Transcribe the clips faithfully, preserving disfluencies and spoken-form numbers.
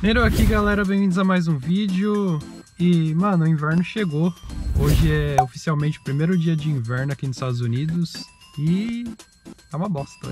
Primeiro aqui, galera, bem-vindos a mais um vídeo. E, mano, o inverno chegou. Hoje é oficialmente o primeiro dia de inverno aqui nos Estados Unidos. E tá uma bosta.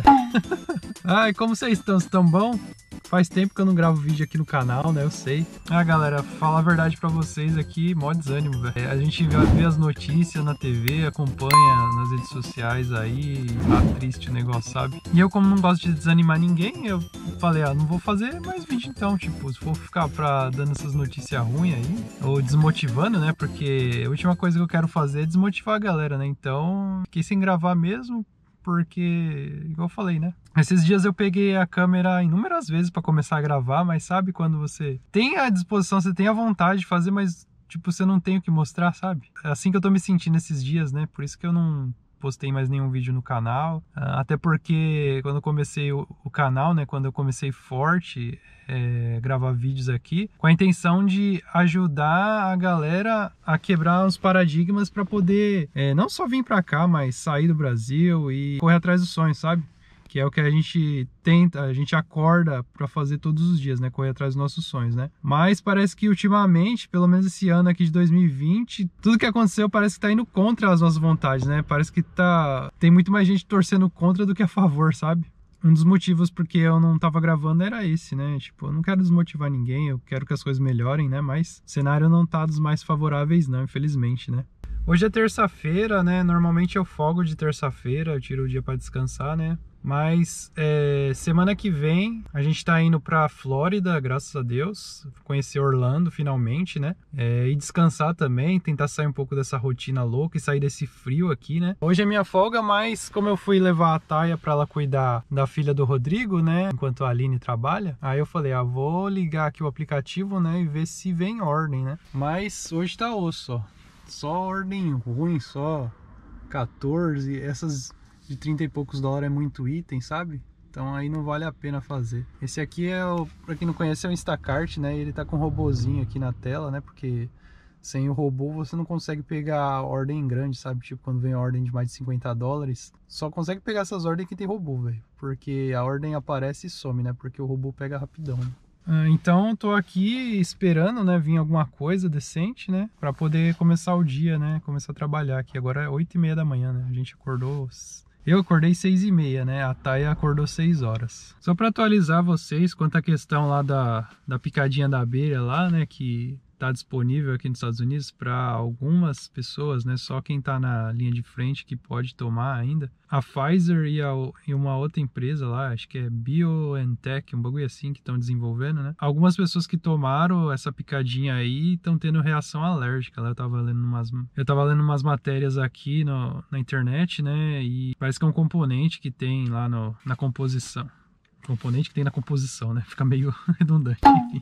Ai, como vocês estão? Vocês estão bom? Faz tempo que eu não gravo vídeo aqui no canal, né? Eu sei. Ah, galera, falar a verdade pra vocês aqui, mó desânimo, velho. A gente vê as notícias na T V, acompanha nas redes sociais aí, tá triste o negócio, sabe? E eu, como não gosto de desanimar ninguém, eu falei, ah, não vou fazer mais vídeo então, tipo, se for ficar pra dando essas notícias ruins aí, ou desmotivando, né? Porque a última coisa que eu quero fazer é desmotivar a galera, né? Então, fiquei sem gravar mesmo. Porque, igual eu falei, né? Esses dias eu peguei a câmera inúmeras vezes pra começar a gravar, mas sabe quando você tem a disposição, você tem a vontade de fazer, mas tipo, você não tem o que mostrar, sabe? É assim que eu tô me sentindo esses dias, né? Por isso que eu não postei mais nenhum vídeo no canal. Até porque quando eu comecei o, o canal, né? Quando eu comecei forte, é, gravar vídeos aqui, com a intenção de ajudar a galera a quebrar os paradigmas para poder é, não só vir para cá, mas sair do Brasil e correr atrás dos sonhos, sabe? Que é o que a gente tenta, a gente acorda para fazer todos os dias, né? Correr atrás dos nossos sonhos, né? Mas parece que ultimamente, pelo menos esse ano aqui de dois mil e vinte, tudo que aconteceu parece que tá indo contra as nossas vontades, né? Parece que tá tem muito mais gente torcendo contra do que a favor, sabe? Um dos motivos porque eu não tava gravando era esse, né? Tipo, eu não quero desmotivar ninguém, eu quero que as coisas melhorem, né? Mas o cenário não tá dos mais favoráveis não, infelizmente, né? Hoje é terça-feira, né? Normalmente eu folgo de terça-feira, eu tiro o dia para descansar, né? Mas é, semana que vem a gente tá indo pra Flórida, graças a Deus, conhecer Orlando finalmente, né? É, e descansar também, tentar sair um pouco dessa rotina louca e sair desse frio aqui, né? Hoje é minha folga, mas como eu fui levar a Taia pra ela cuidar da filha do Rodrigo, né? Enquanto a Aline trabalha, aí eu falei, ah, vou ligar aqui o aplicativo, né? E ver se vem ordem, né? Mas hoje tá osso, ó. Só ordem ruim, só quatorze, essas de trinta e poucos dólares é muito item, sabe? Então aí não vale a pena fazer. Esse aqui é o, pra quem não conhece, é o Instacart, né? Ele tá com um robozinho aqui na tela, né? Porque sem o robô você não consegue pegar a ordem grande, sabe? Tipo, quando vem a ordem de mais de cinquenta dólares, só consegue pegar essas ordens que tem robô, velho. Porque a ordem aparece e some, né? Porque o robô pega rapidão, né? Então tô aqui esperando, né, vir alguma coisa decente, né, para poder começar o dia, né, começar a trabalhar aqui. Agora é oito e meia da manhã, né, a gente acordou, eu acordei seis e meia, né, a Taia acordou seis horas. Só para atualizar vocês quanto à questão lá da, da picadinha da abelha lá, né, que tá disponível aqui nos Estados Unidos para algumas pessoas, né? Só quem tá na linha de frente que pode tomar ainda. A Pfizer e, a, e uma outra empresa lá, acho que é BioNTech, um bagulho assim que estão desenvolvendo, né? Algumas pessoas que tomaram essa picadinha aí estão tendo reação alérgica. Lá eu tava lendo umas, eu tava lendo umas matérias aqui no, na internet, né? E parece que é um componente que tem lá no, na composição. Componente que tem na composição, né? Fica meio redundante, enfim.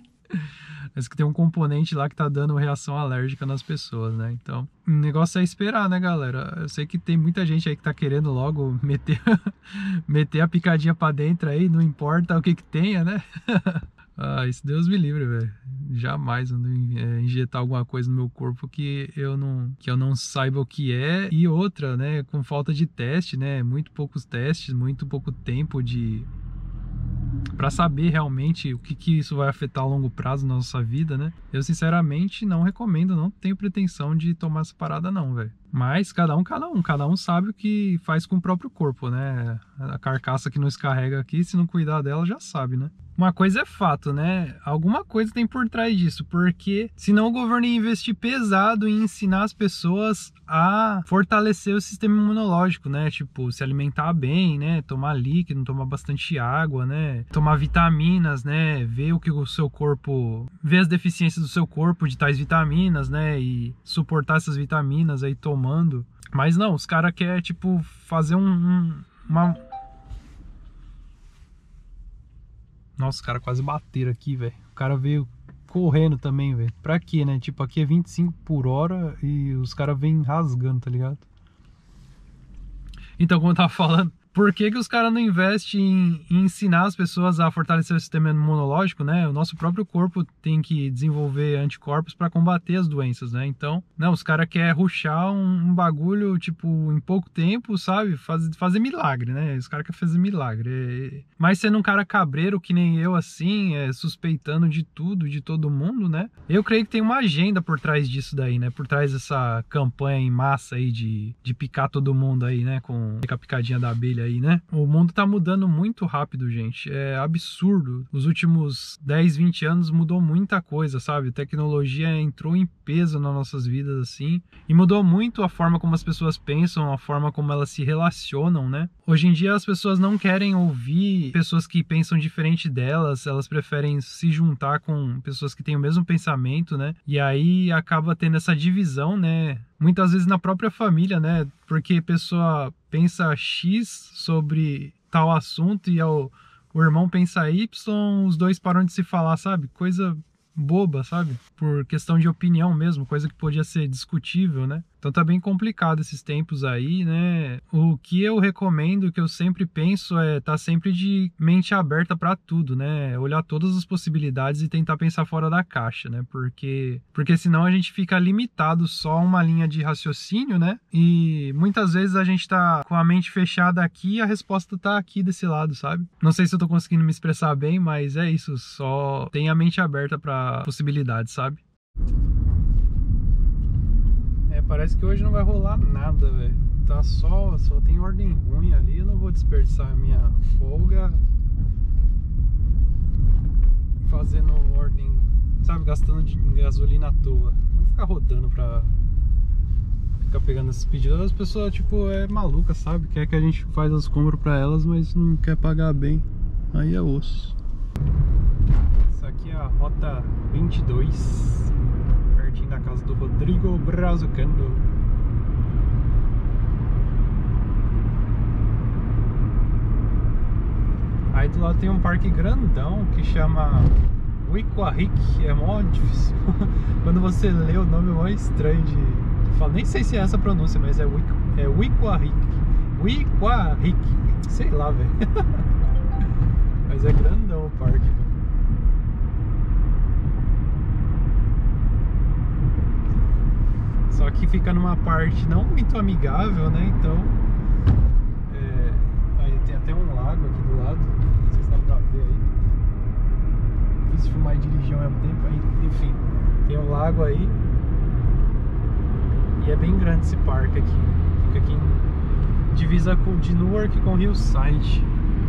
Mas que tem um componente lá que tá dando reação alérgica nas pessoas, né? Então, o negócio é esperar, né, galera? Eu sei que tem muita gente aí que tá querendo logo meter, meter a picadinha pra dentro aí, não importa o que que tenha, né? Ah, isso Deus me livre, velho. Jamais eu é, injetar alguma coisa no meu corpo que eu não que eu não saiba o que é. E outra, né, com falta de teste, né? Muito poucos testes, muito pouco tempo de para saber realmente o que, que isso vai afetar a longo prazo na nossa vida, né? Eu sinceramente não recomendo, não tenho pretensão de tomar essa parada não, velho. Mas cada um, cada um, cada um sabe o que faz com o próprio corpo, né? A carcaça que nos carrega aqui, se não cuidar dela, já sabe, né? Uma coisa é fato, né? Alguma coisa tem por trás disso, porque senão o governo ia investir pesado em ensinar as pessoas a fortalecer o sistema imunológico, né? Tipo, se alimentar bem, né? Tomar líquido, tomar bastante água, né? Tomar vitaminas, né? Ver o que o seu corpo... Ver as deficiências do seu corpo de tais vitaminas, né? E suportar essas vitaminas aí tomando. Mas não, os caras querem, tipo, fazer um... um uma... Nossa, os caras quase bateram aqui, velho. O cara veio correndo também, velho. Pra quê, né? Tipo, aqui é vinte e cinco por hora e os caras vêm rasgando, tá ligado? Então, como eu tava falando, por que que os caras não investem em, em ensinar as pessoas a fortalecer o sistema imunológico, né? O nosso próprio corpo tem que desenvolver anticorpos para combater as doenças, né? Então, não, os caras querem rushar um, um bagulho, tipo, em pouco tempo, sabe? Faz, fazer milagre, né? Os caras querem fazer milagre. É... Mas sendo um cara cabreiro que nem eu, assim, é, suspeitando de tudo, de todo mundo, né? Eu creio que tem uma agenda por trás disso daí, né? Por trás dessa campanha em massa aí de, de picar todo mundo aí, né? Com a picadinha da abelha aí, né? O mundo tá mudando muito rápido, gente. É absurdo. Os últimos dez, vinte anos mudou muita coisa, sabe? A tecnologia entrou em peso nas nossas vidas, assim. E mudou muito a forma como as pessoas pensam, a forma como elas se relacionam, né? Hoje em dia as pessoas não querem ouvir pessoas que pensam diferente delas, elas preferem se juntar com pessoas que têm o mesmo pensamento, né? E aí acaba tendo essa divisão, né? Muitas vezes na própria família, né? Porque a pessoa pensa X sobre tal assunto e o, o irmão pensa Y, os dois param de se falar, sabe? Coisa boba, sabe? Por questão de opinião mesmo, coisa que podia ser discutível, né? Então tá bem complicado esses tempos aí, né? O que eu recomendo, que eu sempre penso é estar tá sempre de mente aberta para tudo, né? Olhar todas as possibilidades e tentar pensar fora da caixa, né? Porque porque senão a gente fica limitado só a uma linha de raciocínio, né? E muitas vezes a gente tá com a mente fechada aqui e a resposta tá aqui desse lado, sabe? Não sei se eu tô conseguindo me expressar bem, mas é isso, só tenha a mente aberta para possibilidades, sabe? Parece que hoje não vai rolar nada, velho. Tá só, só tem ordem ruim ali. Eu não vou desperdiçar a minha folga fazendo ordem, sabe, gastando de gasolina à toa. Vamos ficar rodando pra ficar pegando esses pedidos. As pessoas, tipo, é maluca, sabe? Quer que a gente faz as compras pra elas, mas não quer pagar bem. Aí é osso. Essa aqui é a rota vinte e dois. Na casa do Rodrigo Brazucando. Aí do lado tem um parque grandão que chama Wiquarric. É mó difícil. Quando você lê o nome é mó estranho de falar. Nem sei se é essa a pronúncia, mas é Wiquarric. Wiquarric. Sei lá, velho. Mas é grandão o parque, velho. Só que fica numa parte não muito amigável, né? Então, é... aí tem até um lago aqui do lado. Não sei se dá pra ver aí. Difícil filmar e dirigir ao mesmo tempo. Aí, enfim, tem um lago aí. E é bem grande esse parque aqui. Fica aqui em divisa com, de Newark com Hillside.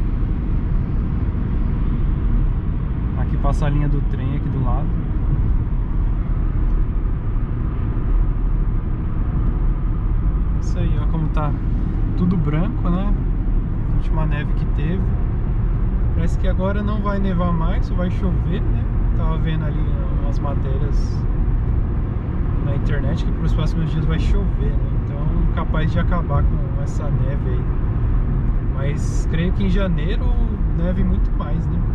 Aqui passa a linha do trem aqui do lado. Isso aí, ó, como tá tudo branco, né? A última neve que teve. Parece que agora não vai nevar mais, só vai chover, né? Tava vendo ali umas matérias na internet que para os próximos dias vai chover, né? Então capaz de acabar com essa neve aí. Mas creio que em janeiro neve muito mais, né?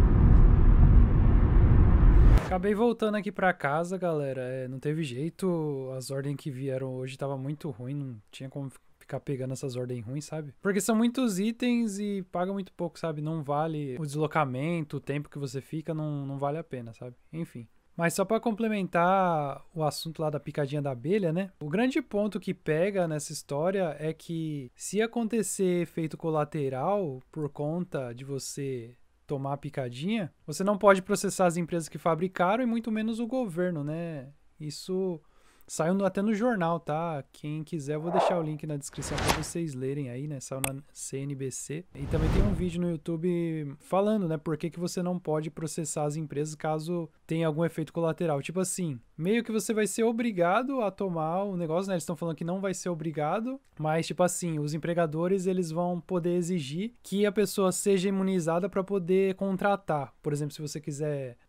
Acabei voltando aqui pra casa, galera. É, não teve jeito, as ordens que vieram hoje tava muito ruim, não tinha como ficar pegando essas ordens ruins, sabe? Porque são muitos itens e paga muito pouco, sabe? Não vale o deslocamento, o tempo que você fica, não, não vale a pena, sabe? Enfim. Mas só para complementar o assunto lá da picadinha da abelha, né? O grande ponto que pega nessa história é que se acontecer efeito colateral por conta de você tomar a picadinha, você não pode processar as empresas que fabricaram e muito menos o governo, né? Isso saiu até no jornal, tá? Quem quiser, eu vou deixar o link na descrição para vocês lerem aí, né? Saiu na C N B C. E também tem um vídeo no YouTube falando, né? Por que que você não pode processar as empresas caso tenha algum efeito colateral. Tipo assim, meio que você vai ser obrigado a tomar o negócio, né? Eles estão falando que não vai ser obrigado, mas tipo assim, os empregadores, eles vão poder exigir que a pessoa seja imunizada para poder contratar. Por exemplo, se você quiser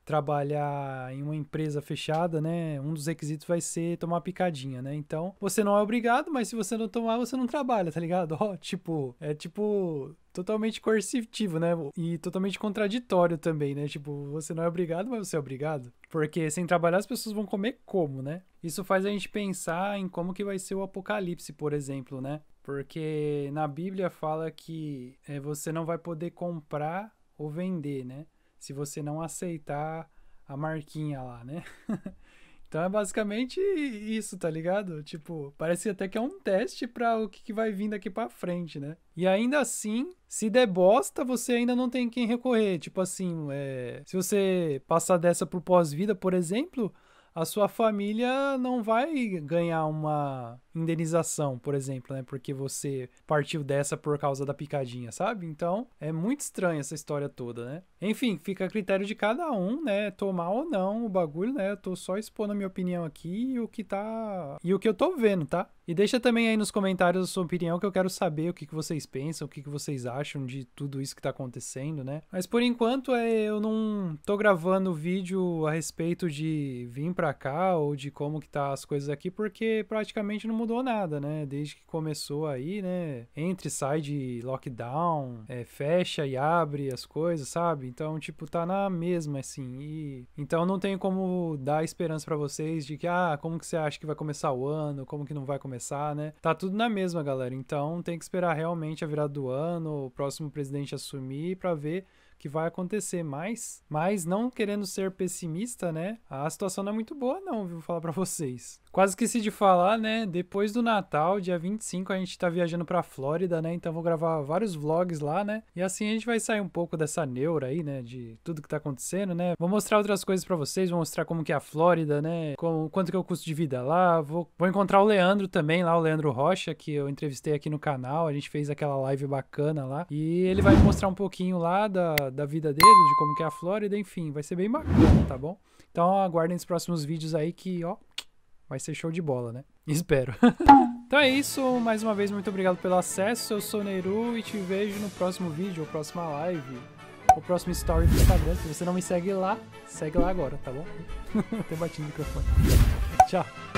trabalhar em uma empresa fechada, né, um dos requisitos vai ser tomar picadinha, né? Então, você não é obrigado, mas se você não tomar, você não trabalha, tá ligado? Ó, tipo, é tipo totalmente coercitivo, né? E totalmente contraditório também, né? Tipo, você não é obrigado, mas você é obrigado. Porque sem trabalhar as pessoas vão comer como, né? Isso faz a gente pensar em como que vai ser o apocalipse, por exemplo, né? Porque na Bíblia fala que é, você não vai poder comprar ou vender, né? Se você não aceitar a marquinha lá, né? Então é basicamente isso, tá ligado? Tipo, parece até que é um teste pra o que vai vir daqui pra frente, né? E ainda assim, se der bosta, você ainda não tem quem recorrer. Tipo assim, é... se você passar dessa pro pós-vida, por exemplo, a sua família não vai ganhar uma indenização, por exemplo, né? Porque você partiu dessa por causa da picadinha, sabe? Então, é muito estranha essa história toda, né? Enfim, fica a critério de cada um, né? Tomar ou não o bagulho, né? Eu tô só expondo a minha opinião aqui e o que tá... E o que eu tô vendo, tá? E deixa também aí nos comentários a sua opinião, que eu quero saber o que, que vocês pensam, o que, que vocês acham de tudo isso que tá acontecendo, né? Mas por enquanto, é, eu não tô gravando vídeo a respeito de vir pra cá ou de como que tá as coisas aqui, porque praticamente não mudou nada, né? Desde que começou aí, né? Entra e sai de lockdown, é, fecha e abre as coisas, sabe? Então, tipo, tá na mesma, assim. E... Então, não tenho como dar esperança pra vocês de que, ah, como que você acha que vai começar o ano? Como que não vai começar, né? Tá tudo na mesma, galera. Então, tem que esperar realmente a virada do ano, o próximo presidente assumir pra ver que vai acontecer, mas, mas não querendo ser pessimista, né, a situação não é muito boa não, viu, vou falar pra vocês. Quase esqueci de falar, né, depois do Natal, dia vinte e cinco, a gente tá viajando pra Flórida, né, então vou gravar vários vlogs lá, né, e assim a gente vai sair um pouco dessa neura aí, né, de tudo que tá acontecendo, né, vou mostrar outras coisas pra vocês, vou mostrar como que é a Flórida, né, como, quanto que é o custo de vida lá, vou, vou encontrar o Leandro também lá, o Leandro Rocha, que eu entrevistei aqui no canal, a gente fez aquela live bacana lá, e ele vai mostrar um pouquinho lá da da vida dele, de como que é a Flórida, enfim, vai ser bem bacana, tá bom? Então aguardem os próximos vídeos aí que, ó, vai ser show de bola, né? Espero. Então é isso, mais uma vez, muito obrigado pelo acesso, eu sou o Neiru e te vejo no próximo vídeo, ou próxima live, ou próximo story do Instagram. Se você não me segue lá, segue lá agora, tá bom? Até bati no microfone. Tchau.